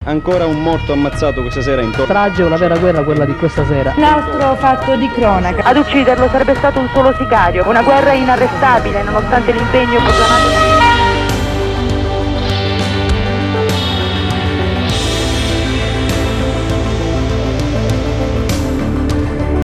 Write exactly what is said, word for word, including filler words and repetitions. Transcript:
Ancora un morto ammazzato questa sera in Torino. Strage, una vera guerra quella di questa sera. Un altro fatto di cronaca. Ad ucciderlo sarebbe stato un solo sicario, una guerra inarrestabile nonostante l'impegno proclamato.